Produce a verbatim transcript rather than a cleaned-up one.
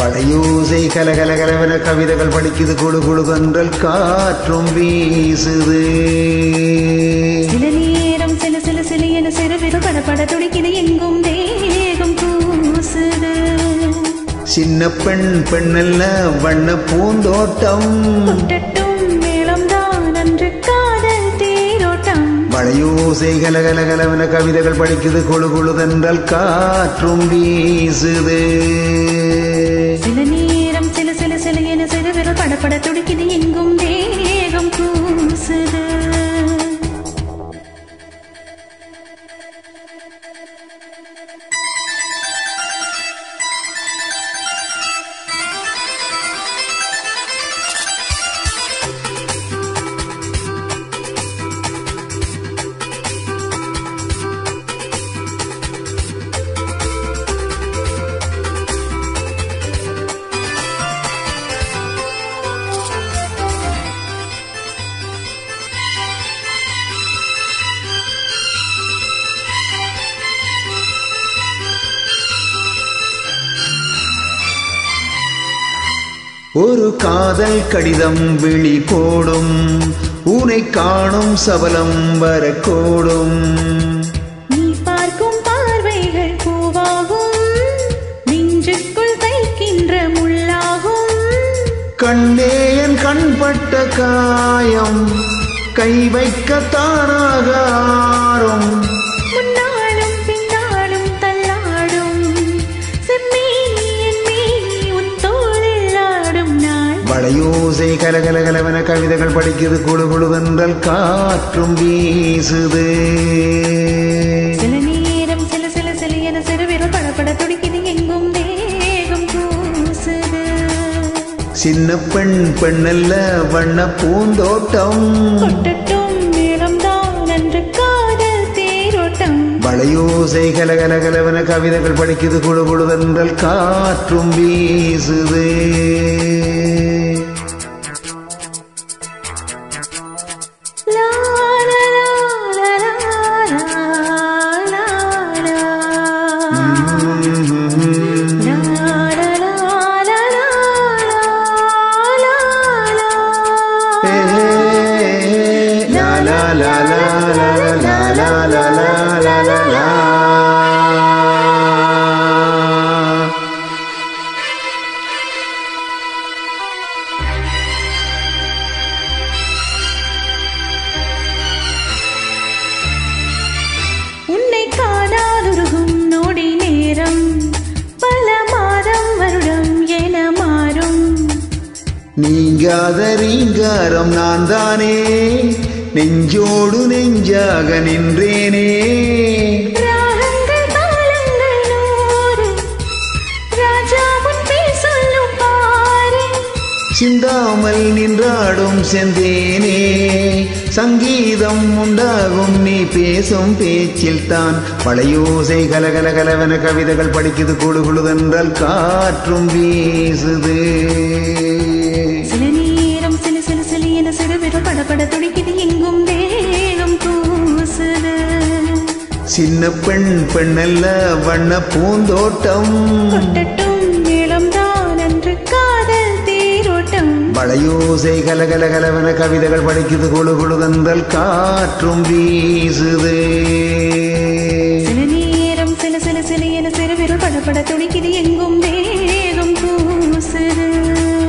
படையோசை கலகல கலவன கவிதைகள் படிக்குது குழு குழு கன்றல் காற்றும் வீசுது சில நேரம் சில சில சில என சிறுவிரு படப்பட துடிக்குது எங்கும் தேகம் கூசுது சின்ன பெண் பெண்ணல்ல வண்ண பூந்தோட்டம் கொட்டட்டும் மேளம் தான் அன்று காதல் தேரோட்டம் படையோசை கலகல கலவன கவிதைகள் படிக்குது குழு குழு கன்றல் காற்றும் வீசுது சில நேரம் சில சில சில என சிறுவிரு படப்பட துடிக்குது எங்கும் தேகம் கூசுது ஒரு காதல் கடிதம் விழி போடும் உனை காணும் சபலம் வரக்கூடும் நீ பார்க்கும் பார்வைகள் பூவாகும் நெஞ்சுக்குள் தைக்கின்ற முள்ளாகும் கண்ணேயன் கண்பட்ட காயம் கை வைக்க தானாக ஆறும் முன்னாலும் பின்னாலும் தள்ளாடும் செம்மேனி என் மேனி உன் தோளில் ஆடும் நாள் படையோசை கலகல கலவன கவிதைகள் படிக்குது குழு குழு வென்றல் காற்றும் வீசுது சில நேரம் சில சில சில என சிறுவிரல் படப்பட துடிக்குது எங்கும் தேகம் கூசுது சின்ன பெண் பெண்ணல்ல வண்ண பூந்தோட்டம் கொட்டட்டும் மேளம் தான் அன்று காதல் தேரோட்டம் படையோசை கலகல கலவன கவிதைகள் படிக்குது குழு குழு வென்றல் காற்றும் வீசுது லா லா லா லா லா லா உன்னை காணாதுருகும் நொடி நேரம் பல மாதம் வருடம் என மாறும் நீங்காத ரீங்காரம் நான் தானே நெஞ்சோடு நெஞ்சாக நின்றேனே ராகங்கள் தாளங்கள் நூறு ராஜா உன் பேர் சொல்லும் பாரு சிந்தாமல் நின்றாடும் செந்தேனே சங்கீதம் உண்டாகும் நீ பேசும் பேச்சில் தான் படையோசை கலகல கலவன கவிதைகள் படிக்குது குழு குழுதென்றால் காற்றும் வீசுது சில நேரம் சில சில சில என சிறுவிரல் படப்பட துடிக்குது எங்கும் தேகம் கூசுது சின்ன பெண் பெண்ணல்ல வண்ண பூந்தோட்டம் கொட்டட்டும் மேளம் தான் அன்று காதல் தேரோட்டம் படையோசை கலகல கலவன கவிதைகள் படிக்குது குழு குழுதென்றால் காற்றும் வீசுது சில நேரம் சில சில சில என சிறுவிரல் படப்பட துடிக்குது எங்கும் தேகம் கூசுது